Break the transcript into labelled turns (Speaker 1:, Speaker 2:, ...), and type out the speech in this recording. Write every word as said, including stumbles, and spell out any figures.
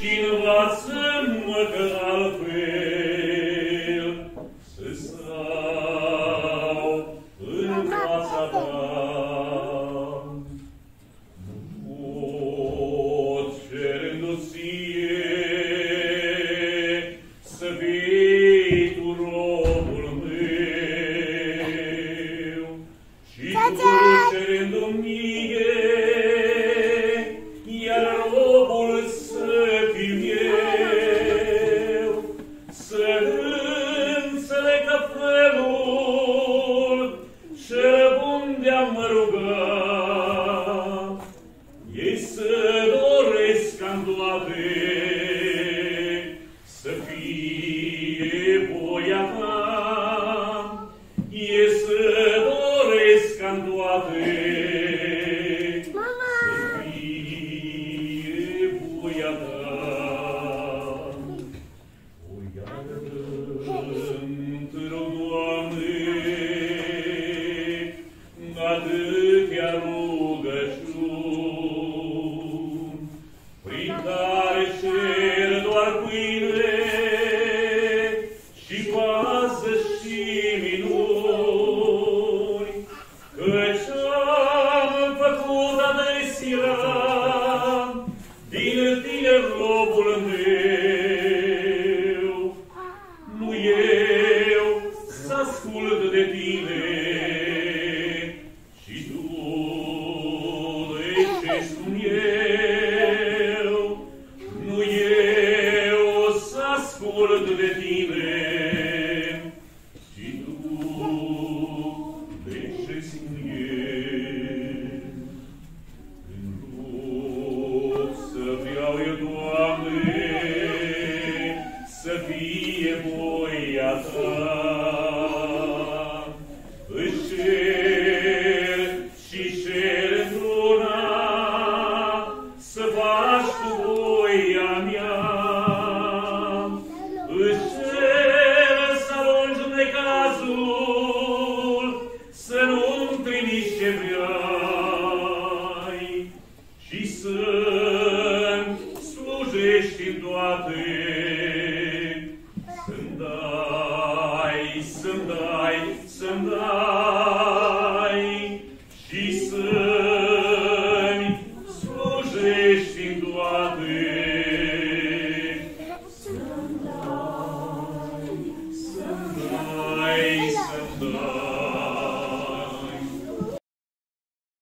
Speaker 1: și învață-mă că altfel să stau în fața ta. Pot cerându-ți ție să fii tu robul meu și tu cerându-mi mie, iar robul să fiu eu, să înțeleg că felul cel bun de-a mă ruga e să doresc ca-n toate să fie voia ta, e să doresc ca-n toate să fie voia ta. O iară-mi-ntr-o, Doamne, atâtea rugăciuni, prin care cer doar pâine și pază și minuni, căci am făcut adesea din tine robul meu. Nu eu să ascult de tine, și tu de ce spun eu, nu eu să ascult de tine, și tu de ce spun eu. În rog să vreau eu, Doamne, să fie voia ta, își cer și cer într-una să faci tu voia mea, își cer să alungi necazul, să nu-mi trimiți ce vrei și să